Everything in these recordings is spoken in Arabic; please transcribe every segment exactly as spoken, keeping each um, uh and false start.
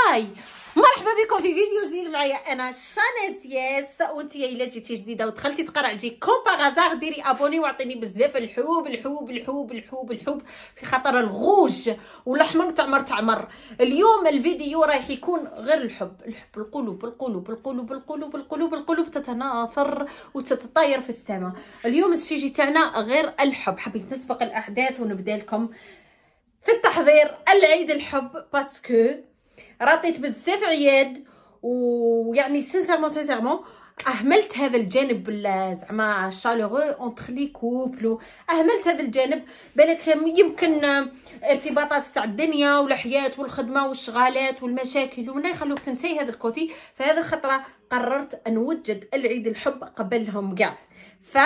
هاي مرحبا بكم في فيديو جديد معايا انا شانيز ياس. وانت الا جيتي جديده ودخلتي تقرا عندي كومباغازار ديري ابوني واعطيني بزاف الحب الحب الحب الحب الحب في خاطر الغوج والاحمر تعمر تعمر. اليوم الفيديو رايح يكون غير الحب الحب القلوب القلوب القلوب القلوب القلوب القلوب تتناثر وتتطاير في السماء. اليوم السيجي تاعنا غير الحب. حبيت نسبق الاحداث ونبدا لكم في التحضير العيد الحب باسكو راطيت بزاف عياد ويعني سينسيرمون سينسيرمون اهملت هذا الجانب زعما شالورو اونتر لي كوبل. اهملت هذا الجانب بالك يمكن ارتباطات تاع الدنيا والحياه والخدمه والشغالات والمشاكل ومن يخلوك تنسي هذا الكوتي. فهذه الخطره قررت ان نوجد العيد الحب قبلهم كاع. ف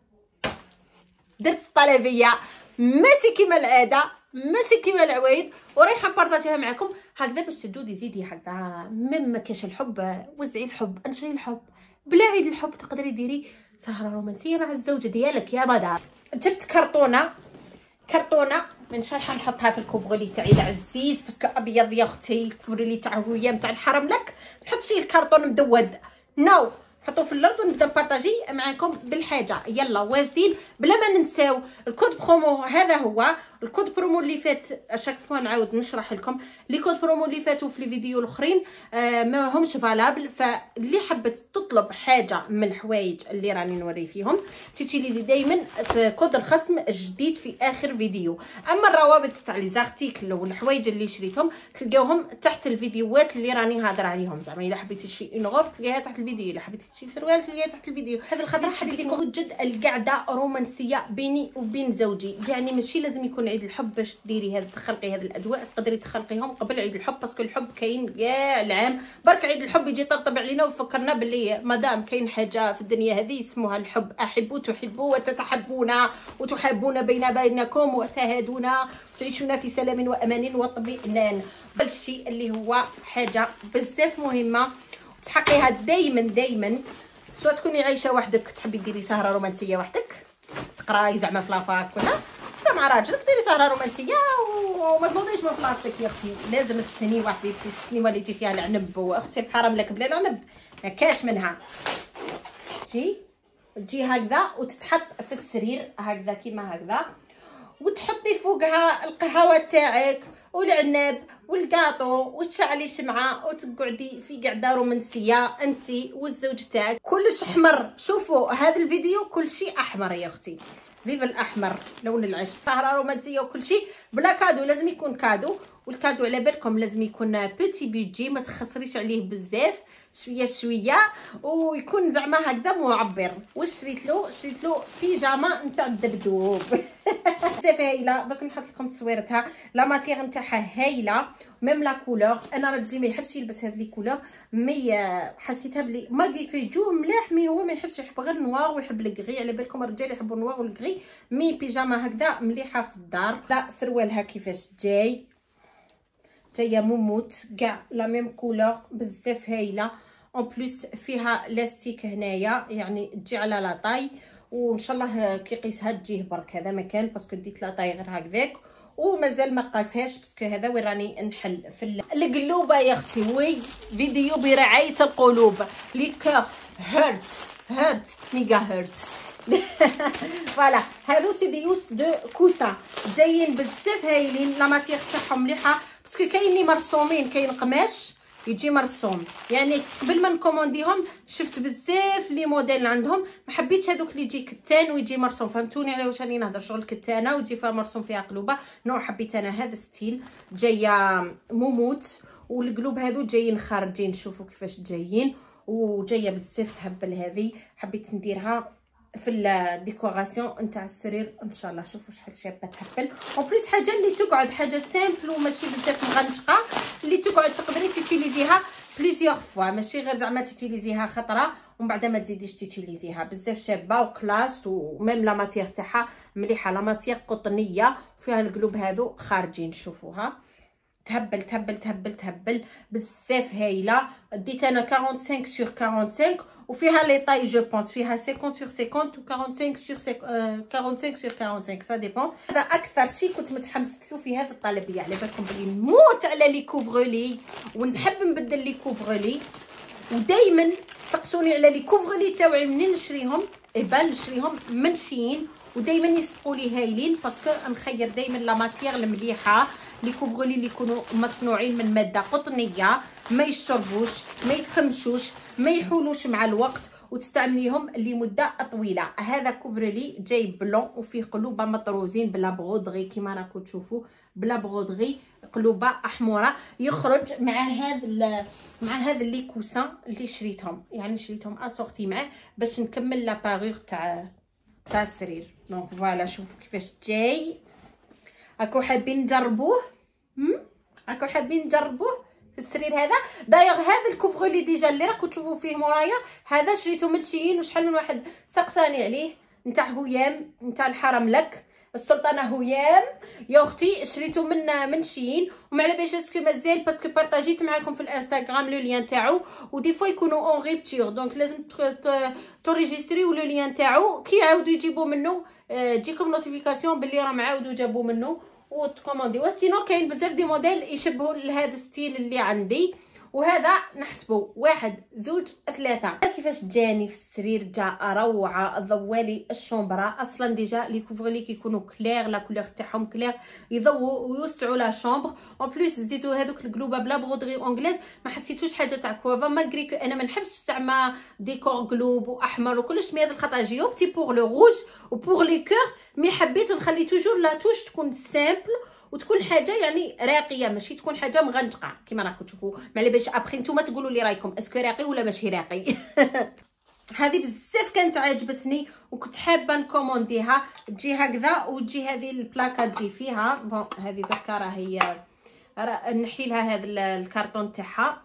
درت طلبيه ماشي كيما العاده ماشي كيما العوايد ورايحه نبارطاجيها معكم هكذا باش تدودي زيدي هكذا. ميم ما كاش الحب وزعي الحب انشري الحب بلا عيد الحب تقدري ديري سهره رومانسيه مع الزوجه ديالك يا مدار. جبت كرتونه كرتونه من شرحه نحطها في الكوبغولي تاعي العزيز باسكو ابيض يا اختي الكوبغولي تاع هويه نتاع الحرم لك نحط شي الكرتون مدود نو no. حطوا في الارض ونبدا نبارطاجي معكم بالحاجه. يلا واجدين بلا ما ننساو الكود برومو. هذا هو الكود برومو اللي فات اشاك فوا نعاود نشرح لكم لي كود برومو اللي فاتوا في الفيديو الاخرين آه ما همش فالابل. فاللي حبت تطلب حاجه من الحوايج اللي راني نوري فيهم تيتيليزي دائما كود الخصم الجديد في اخر فيديو. اما الروابط تاع لي زارتيكل والحوايج اللي شريتهم تلقاوهم تحت الفيديوهات اللي راني هادر عليهم. زعما الا حبيتي شي اون غوف تلقاها تحت الفيديو، الا حبيتي شي سروال تلقاها تحت الفيديو. هذه الخطره حبيت لكم وجد القعده رومانسيه بيني وبين زوجي. يعني ماشي لازم يكون عيد الحب باش ديري هذا تخلقي هذه الاجواء، تقدري تخلقيهم قبل عيد الحب باسكو الحب كاين كاع العام. برك عيد الحب يجي يطبطب علينا وفكرنا باللي مادام كاين حاجه في الدنيا هذه اسمها الحب. احبوا تحبوا وتتحبون وتحبون بين بينكم وتهادون وتعيشون في سلام وامان واطمئنان. الشيء اللي هو حاجه بزاف مهمه تحقيها دائما دائما، سواء تكوني عايشه وحدك تحبي ديري سهره رومانسيه وحدك تقراي زعما في لافاك ولا مع راجلك ديري سهره رومانسيه وما تنوضيش من بلاصتك يا اختي. لازم السنيوه حبيبتي السنيوه اللي تجي فيها العنب واختي الحرام لك بلا العنب ما كاش منها. تجي تجي هكذا وتتحط في السرير هكذا كيما هكذا وتحطي فوقها القهوه تاعك والعنب والكاطو وتشعلي شمعه وتقعدي في قعده رومانسيه انت والزوج تاعك. كلش احمر. شوفوا هذا الفيديو كل شيء احمر يا اختي. فيف الاحمر لون العشق. سهره رومانسيه وكل شيء بلا كادو. لازم يكون كادو والكادو على بالكم لازم يكون بيتي بيجي ما تخسريش عليه بزاف شويه شويه ويكون زعما هكذا معبر. واش شريت له؟ شريت له بيجاما نتاع الدبدوب بزاف هايله. دوك نحط لكم تصويرتها. لا ماتيغ نتاعها هايله ميم لا كولور. انا راجلي ما يحبش يلبس هاد لي كولور مي حسيتها بلي مالغي كيجوه ملاح مي هو ما يحبش يحب غير النوار ويحب الكغي. على بالكم الرجال يحبوا النوار والكغي مي بيجاما هكذا مليحه في الدار. لا سروالها كيفاش جاي تاهي موموت كاع لا ميم كولور بزاف هايله. اون بليس فيها لاستيك هنايا يعني تجي على لا طاي وان شاء الله كي قيسها تجيه برك. هذا مكان باسكو ديت لا طاي غير هكذاك ومازال ما قاسهاش باسكو هذا وين راني نحل في القلوبه يا اختي. وي فيديو برعايه القلوب لي كور هيرت هيرت ميغا هيرت فوالا. هادو سي دي يوس دو كوسا جايين بزاف هايلين. لا ماتيغ تاعهم مليحه باسكو كاينين مرسومين كاين قماش يجي مرسوم. يعني قبل ما نكومونديهم شفت بزاف لي موديل عندهم ما حبيتش هذوك اللي يجي كتان ويجي مرسوم. فهمتوني على واش راني نهضر؟ شغل كتانه ويجي فيها مرسوم فيها قلوبه. نوع حبيت انا هذا ستيل جايه موموت والقلوب هذو جايين خارجين. شوفوا كيفاش جايين وجايه بزاف تهبل. هذه حبيت نديرها في الديكوراسيون نتاع السرير ان شاء الله. شوفوا شحال شابه تهبل. اون بليس حاجه اللي تقعد حاجه سامبل وماشي بزاف مغنشقه اللي تقعد تقدري تيتيليزيها بليزيور فوا ماشي غير زعما تيتيليزيها خطره ومن بعد ما تزيديش تيتيليزيها. بزاف شابه وكلاس وميم لا ماتيغ تاعها مليحه. لا ماتيغ قطنيه وفيها القلوب هذو خارجين. شوفوها تهبل تهبل تهبل تهبل بزاف هايله. ديت انا خمسة وأربعين سور خمسة وأربعين وفيها لي طاي جو بونس، فيها خمسين سور خمسين و خمسة وأربعين سور خمسين سور خمسين سا ديبون. هذا اكثر شيء كنت متحمست له في هذا الطلبيه، على بالكم بلي نموت على لي كوفغولي ونحب نبدل لي كوفغولي، ودائما تسقسوني على لي كوفغولي تاوعي منين نشريهم، ايبان نشريهم من شين، ودائما يصفقوا لي هايلين باسكو نخير دائما لا ماتيير المليحه، لي كوفغولي اللي يكونوا مصنوعين من ماده قطنيه، ما يشربوش ما يتخمشوش ما يحولوش مع الوقت، وتستعمليهم لمده طويله. هذا كوفرلي جاي بلون وفيه قلوبه مطروزين بلا بغودغي كيما راكم تشوفوا، بلا بغودغي قلوبه احمره، يخرج مع هذا مع هذا لي كوسان اللي شريتهم، يعني شريتهم اسورتي معاه باش نكمل لا بارور تاع تاع السرير. دونك فوالا شوفوا كيفاش جاي، راكو حابين نجربوه، هم راكو حابين نجربوه في السرير هذا. دايوغ هذا الكوفغولي ديجا اللي راكو تشوفوا فيه مورايا هذا شريته من شين، وشحال من واحد سقساني عليه، نتاع هيام نتاع الحرم لك السلطانه هيام يا اختي، شريته من من شين وما على باليش اسكو مازال باسكو بارطاجيت معاكم في الانستغرام لو لين تاعو، ودي فوا يكونوا اون ريبتور، دونك لازم توريجيستريو لو لين تاعو كي يعاودوا يجيبوا منه تجيكم نوتيفيكاسيون باللي راهم عاودوا جابوا منه وتكوموندي. وسينو كاين بزاف دي موديل يشبهوا لهذا الستيل اللي عندي، وهذا نحسبه واحد زوج ثلاثة. كيفاش جاني في السرير، جا روعة، ضوالي الشومبرا اصلا ديجا لي كوفغلي كيكونوا كلير، لا كولور تاعهم كلير، يضووا ويوسعوا لا شومبر. اون بليس زيدوا هذوك القلوبه بلا بغودغي اونغليز، ما حسيتوش حاجه تاع كوافا، مالغري كو انا ما نحبش زعما ديكور قلوب واحمر وكلش، مي هذا الخطا جي اوبتي بور لو روج و بور لي كور، مي حبيت نخلي توجور لا توش تكون سامبل وتكون حاجه يعني راقيه، ماشي تكون حاجه مغنجقه كيما راكم تشوفوا. معلي باش ابخي نتوما تقولوا لي رايكم اسكو راقي ولا ماشي راقي. هذه بزاف كانت عجبتني وكنت حابه نكومونديها، تجي هكذا وتجي هذه البلاكه تجي فيها بون، هذه ذكره هي نحي لها هذا الكرتون تاعها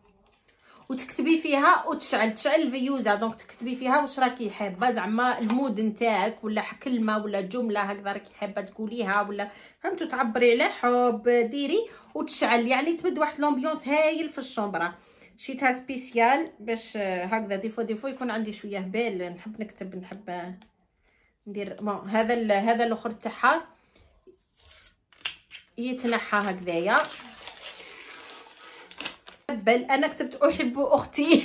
وتكتبي فيها وتشعل تشعل الفيوزه، دونك تكتبي فيها واش راكي حابه زعما المود نتاعك، ولا كلمه ولا جمله هكذا راكي حابه تقوليها، ولا فهمتوا تعبري على حب ديري وتشعل، يعني تبد واحد لومبيونس هايل في الشومبره. شيتها سبيسيال باش هكذا ديفو ديفو يكون عندي شويه بال، نحب نكتب نحب ندير بون. هذا هذا الاخر تاعها يتنحى هكذايا. بل انا كتبت احب اختي.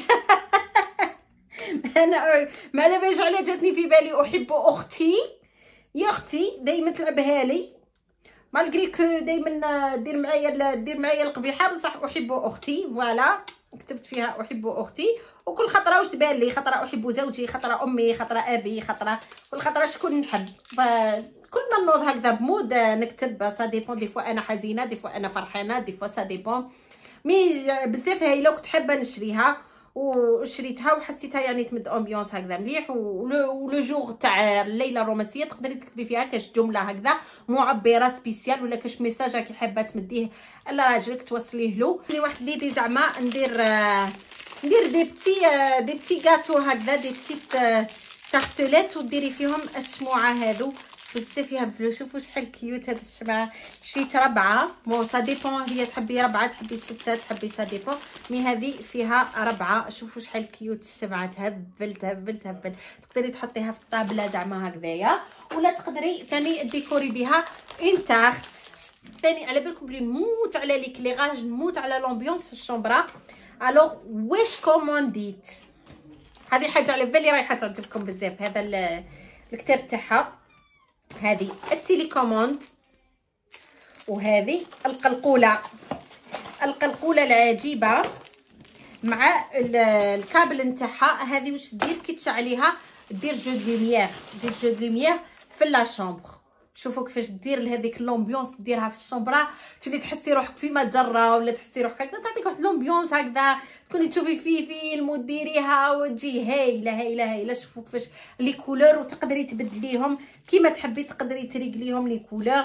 انا ما على باليش على جاتني في بالي احب اختي، يا اختي دائما تلعبها لي مالغري كو دائما دير معايا دير معايا القبيحه، بصح احب اختي فوالا كتبت فيها احب اختي. وكل خطره واش تبان لي، خطره احب زوجي، خطره امي، خطره ابي، خطره كل خطره شكون نحب، كل ما نوض هكذا بمود نكتب سا ديبون، دي فوا انا حزينه دي فوا انا فرحانه دي فوا سا ديبون. مي بزاف هايله كنت حابه نشريها وشريتها وحسيتها يعني تمد امبيونس هكذا مليح. ولو جوغ تاع الليله الرومانسيه تقدري تكتبي فيها كاش جمله هكذا معبره سبيسيال، ولا كاش ميساج راكي حابه تمديه لراجلك توصليه له. لي واحد ليدي زعما ندير ندير دي بتي دي بتي غاتو هكذا، دي بتي تارتلات وديري فيهم الشموعه هادو بزاف يهبلوا. شوفوا شحال كيوت هاد الشمعه، شريت ربعه بون سا ديبون، هي تحبي ربعه تحبي سته تحبي سا ديبون، مي هذه فيها ربعه. شوفوا شحال كيوت الشمعه، تهبل تهبل تهبل. تقدري تحطيها في الطابله زعما هكذايا، ولا تقدري ثاني ديكوري بها اون تارت ثاني. على بالكم بلي نموت على ليكليغاج، نموت على لومبيونس في الشومبرا. الوغ واش كومونديت هذه حاجه على بالي رايحه تعجبكم بزاف. هذا الكتاب تاعها، هذه التيليكوموند، وهذه القلقوله القلقوله العجيبه مع الكابل نتاعها. هذه واش دير كي تشعليها، دير جو دو لوميير، دير جو دو لوميير في لا شومبر. شوفوا كيفاش دير لهذيك لومبيونس، ديرها في الشومبرا تولي تحسي روحك في مجره، ولا تحسي روحك هكذا، تعطيك واحد لومبيونس هكذا تكوني تشوفي فيه فيلم وديريها وتجي هايله هايله هايله. شوفوا كيفاش لي كولور، وتقدري تبدليهم كيما تحبي، تقدري تريقليهم لي كولور.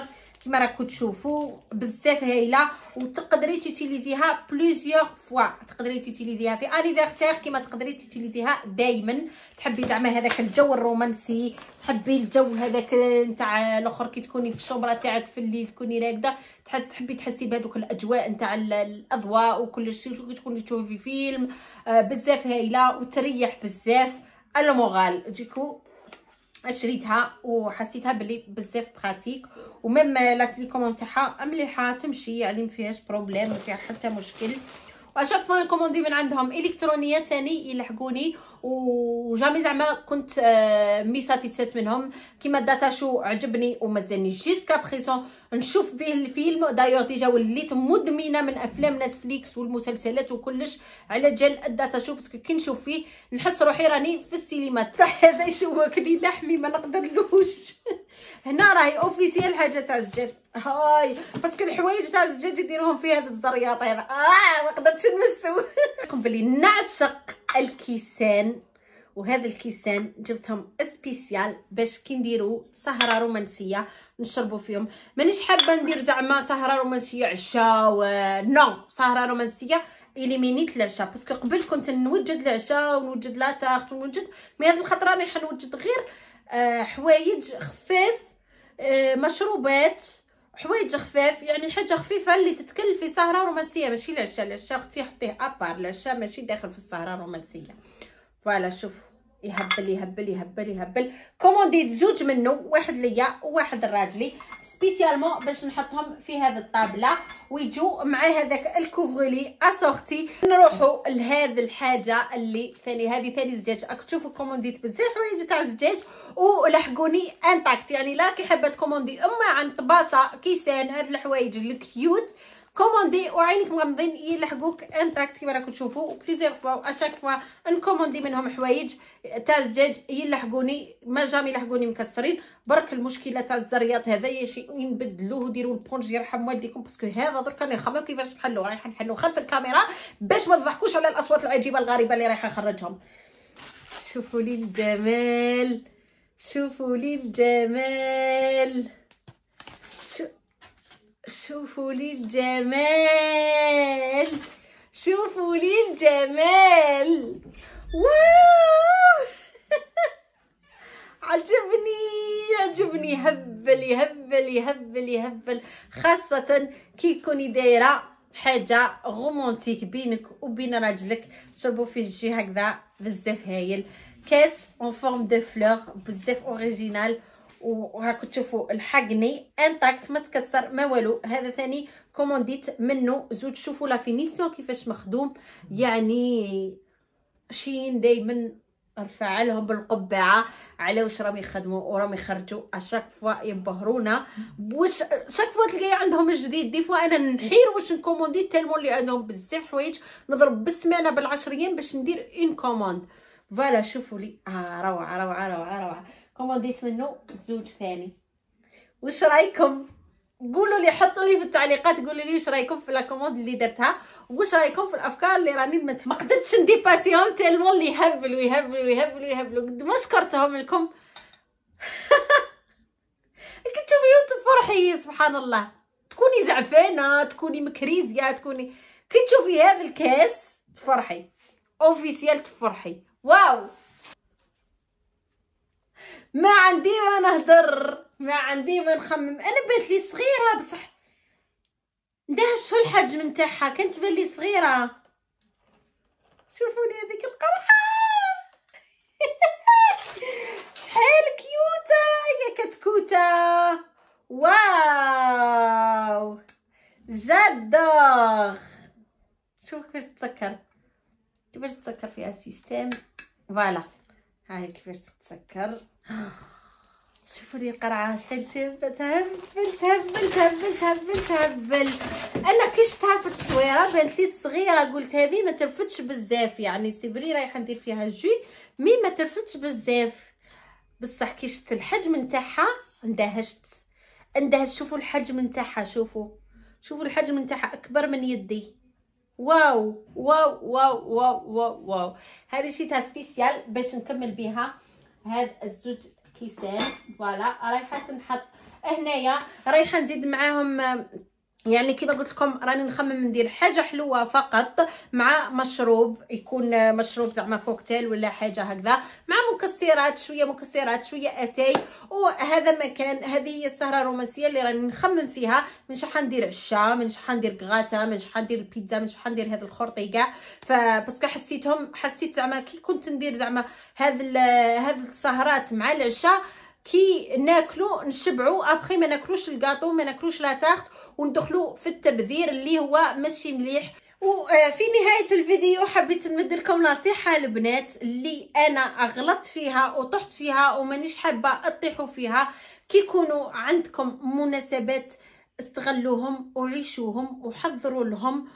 كما راكم تشوفوا بزاف هايله، وتقدري تيتيليزيها بليزيور فوا، تقدري تيتيليزيها في انيفرسير كما تقدري تيتيليزيها دائما. تحبي زعما هذاك الجو الرومانسي، تحبي الجو هذاك نتاع الاخر كي تكوني في الشومبره تاعك في الليل تكوني راقده، تحبي تحسي بهذوك الاجواء نتاع الاضواء وكل شيء، تكوني تشوفي فيلم آه بزاف هايله وتريح بزاف. الموغال ديكو شريتها وحسيتها بلي بزاف براتيك، وميم لا تليكوموند تاعها مليحه تمشي يعني ما فيهاش بروبليم، ما فيها حتى مشكل. واشاك فوا نكوموندي من عندهم الكترونيات ثاني يلحقوني، وجامي زعما كنت مي ساتيسفيت منهم. كيما الداتا شو عجبني ومازالني جيسكا بريزون نشوف به الفيلم. دايوغ ديجا وليت مدمنه من افلام نتفليكس والمسلسلات وكلش على جال الداتا شو، باسكو كي نشوف فيه نحس روحي راني في السينما. صح هذا يشوكني لحمي ما نقدرلوش. هنا راهي اوفيسيال حاجه تاع الزجاج، هاي باسكو الحوايج تاع الزجاج يديروهم في هذا الزرياط هذا اه ما قدرتش نمسو. نقول بلي نعشق الكيسان، وهذا الكيسان جبتهم سبيسيال باش كي نديرو سهره رومانسيه نشربوا فيهم. مانيش حابه ندير زعما سهره رومانسيه عشاء و... نو سهره رومانسيه اليمينيت العشاء، باسكو قبل كنت نوجد العشاء ونوجد لا تاخت ونوجد، مي هذه الخطره راني حنوجد غير آه حوايج خفاف، آه مشروبات حوايج خفاف، يعني حاجه خفيفه اللي تتكلف في سهره رومانسيه، ماشي العشاء. العشاء اختي حطيه ابار، العشاء ماشي داخل في السهره الرومانسيه. فوالا شوفوا يهبل يهبل يهبل يهبل. كومونديت زوج منه، واحد ليا وواحد لراجلي سبيسيالمون باش نحطهم في هذا الطابله، ويجوا مع هذاك الكوفرولي اسورتي. نروحوا لهذه الحاجه اللي ثاني، هذه ثاني زجاج. راكم تشوفوا كومونديت بزاف حوايج تاع الزجاج ولحقوني انتاكت، يعني لا كي حابه تكوموندي اما عن طباسه كيسان هاد الحوايج الكيوت كوموندي وعينك مغمضين يلحقوك انتاكت كيما راكم تشوفوا. بليزيغ فوا اشاك فوا نكوموندي منهم حوايج تاع الزجاج يلحقوني، ما جامي يلحقوني مكسرين. برك المشكله تاع الزرياط هذا يا شي نبدلوه وديروا البونج يرحم والديكم، باسكو هذا درك راني نخمم كيفاش نحلوه. رايحه نحلوه خلف الكاميرا باش ما تضحكوش على الاصوات العجيبه الغريبه اللي رايحه نخرجهم. شوفوا لي الجمال، شوفوا لي الجمال، شوفوا لي الجمال، شوفوا لي الجمال. واو عجبني عجبني، هبل يهبل يهبل يهبل، خاصة كي تكوني دايرة حاجة رومانتيك بينك وبين راجلك تشربوا فيه الجي هكذا بزاف هايل. كاس اون فورم دو فلور بزاف اوريجينال، وراكم تشوفوا الحقني انتاكت ما تكسر ما والو. هذا ثاني كومونديت منه زوج. شوفوا لا فينيسيون كيفاش مخدوم، يعني شين دائما نرفع لهم بالقبعه على واش راهم يخدموا وراهم يخرجوا اشاك فوا ينبهرونا. واش شاك فوا تلقاي عندهم الجديد، دي فوا انا نحير واش نكوموندي تالمون اللي عندهم بزاف حوايج، نضرب بالسمانه بالعشرين باش ندير اون كوموند. فوالا شوفوا لي اه روعه روعه روعه روعه. كومونديت منه زوج ثاني. واش رايكم؟ قولوا لي، حطوا لي في التعليقات قولوا لي واش رايكم في لا كوموند اللي درتها، واش رايكم في الافكار اللي راني ما قدرتش نديباسيهم تالمون اللي يهبلوا يهبلوا يهبلوا يهبلوا. قد ما شكرتهم لكم. كي تشوفيهم تفرحي سبحان الله، تكوني زعفانه تكوني مكريزيه تكوني، كي تشوفي هذا الكاس تفرحي اوفيسيال تفرحي. واو ما عندي ما نهدر، ما عندي ما نخمم. انا بانت لي صغيره بصح ندهش شو الحجم نتاعها، كانت تبان لي صغيره. شوفوا لي هذيك القرحه شحال كيوته يا كتكوته. واو جادور. شوف كيفاش تسكر، كيفاش تسكر فيها السيستم. فوالا هاي كيفاش تتسكر. شوفوا لي القرعه شحال شابه، تهبل تهبل تهبل تهبل تهبل. انا كي شفتها في التصويره بانت لي صغيره، قلت هذه ما ترفتش بزاف، يعني سيبري رايحه ندير فيها جو مي ما ترفتش بزاف، بصح كي شفت الحجم نتاعها اندهشت اندهشت. شوفوا الحجم نتاعها، شوفوا شوفوا الحجم نتاعها اكبر من يدي. واو واو واو واو واو واو. هذه شي تاع سبيسيال باش نكمل بها هاد الزوج كيسان. فوالا رايحه نحط هنايا رايحه نزيد معاهم يعني كيما قلت لكم راني نخمم ندير حاجه حلوه فقط مع مشروب، يكون مشروب زعما كوكتيل ولا حاجه هكذا، مع مكسرات، شويه مكسرات شويه اتاي. وهذا مكان، هذه هي السهره الرومانسيه اللي راني نخمم فيها. منش حندير عشاء، منش حندير كغاتا، منش حندير بيتزا، منش حندير هذا الخرطي كاع. فباسكو حسيتهم حسيت زعما كي كنت ندير زعما هذا هذه السهرات مع العشاء كي ناكلو نشبعو، ابخي ما ناكلوش الكاطو، ما ناكلوش لا تارت، وندخلو في التبذير اللي هو ماشي مليح. وفي نهايه الفيديو حبيت نمد لكم نصيحه البنات اللي انا اغلطت فيها وطحت فيها ومانيش حابه اطيحوا فيها. كي يكونوا عندكم مناسبات استغلوهم وعيشوهم وحضروا لهم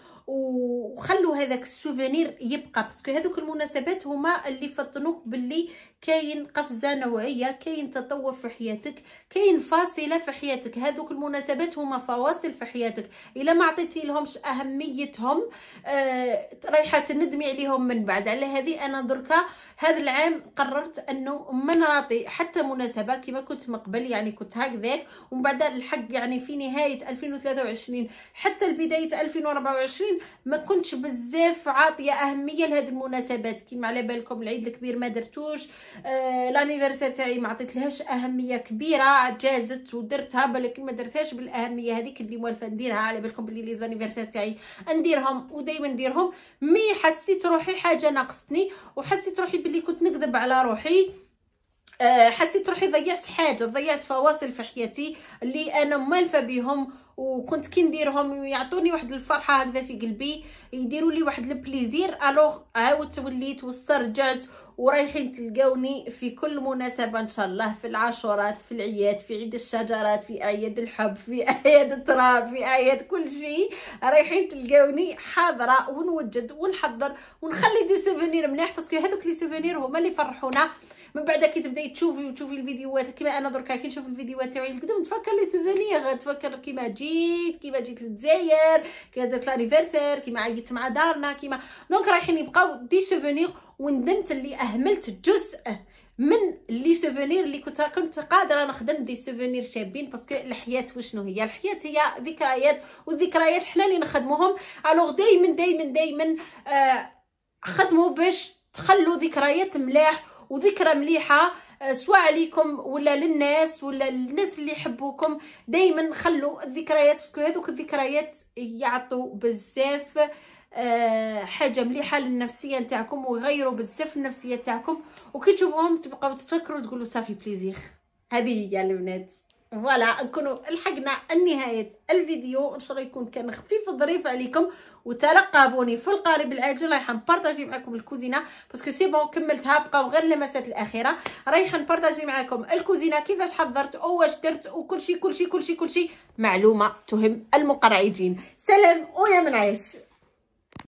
وخلوا هذاك السوفينير يبقى، باسكو هذوك المناسبات هما اللي فطنوك باللي كاين قفزه نوعيه، كاين تطور في حياتك، كاين فاصله في حياتك. هذوك المناسبات هما فواصل في حياتك، الا ما عطيتي لهمش اهميتهم آه رايحه تندمي عليهم من بعد. على هذه انا دركا هذا العام قررت انه ما نعطي حتى مناسبه كما كنت مقبل، يعني كنت هكذاك. ومن بعد الحق يعني في نهايه ألفين وثلاثة وعشرين حتى لبدايه ألفين وأربعة وعشرين ما كنتش بزاف عاطيه اهميه لهذه المناسبات. كيما على بالكم العيد الكبير ما درتوش، آه لانيفرسير تاعي ما عطيتلهاش اهميه كبيره، جازت ودرتها ولكن ما درتهاش بالاهميه هذيك اللي موالفه نديرها. على بالكم بلي لي زانيفرسير تاعي نديرهم ودائما نديرهم، مي حسيت روحي حاجه ناقصتني وحسيت روحي بلي كنت نكذب على روحي. أه حسيت روحي ضيعت حاجه، ضيعت فواصل في حياتي اللي انا مالفه بهم، وكنت كي نديرهم يعطوني واحد الفرحه هكذا في قلبي، يديروا لي واحد البليزير. الوغ عاودت وليت واسترجعت ورايحين تلقاوني في كل مناسبه ان شاء الله، في العاشورات، في العياد، في عيد الشجرات، في اعياد الحب، في اعياد التراب، في اعياد كل شيء رايحين تلقاوني حاضره ونوجد ونحضر ونخلي دي سوفينير مليح، باسكو هذوك لي سوفينير هما اللي يفرحونا. من بعد كي تبداي تشوفي وتشوفي الفيديوهات كيما انا دركا كي نشوف الفيديوهات تاعي القدام تفكر لي سوفينير، تفكر كيما جيت كيما جيت للجزائر، كيما درت لانيفرسير، كيما عيطت مع دارنا، كيما دونك رايحين يبقاو دي سوفينير. وندمت اللي اهملت جزء من لي سوفينير اللي كنت كنت قادره نخدم دي سوفينير شابين، باسكو الحياه وشنو هي؟ الحياه هي ذكريات، والذكريات حنا اللي نخدموهم. الوغ دائما دائما دائما آه خدموا باش تخلوا ذكريات ملاح وذكرى مليحه، سواء عليكم ولا للناس ولا للناس اللي يحبوكم. دائما خلوا الذكريات، باسكو هذوك الذكريات يعطوا بزاف أه حاجه مليحه للنفسيه نتاعكم ويغيروا بزاف النفسيه تاعكم، وكي تشوفوهم تبقاو تفكروا تقولوا صافي بليزير. هذه هي البنات. فوالا نكونوا لحقنا نهايه الفيديو، ان شاء الله يكون كان خفيف وظريف عليكم، وترقبوني في القريب العاجل. رايحه نبارطاجي معكم الكوزينه باسكو سي بون كملتها، بقاو غير اللمسات الاخيره. رايحه نبارطاجي معكم الكوزينه كيفاش حضرت واش درت وكلشي كلشي كلشي كلشي معلومه تهم المقرعجين. سلام ويا منعيش.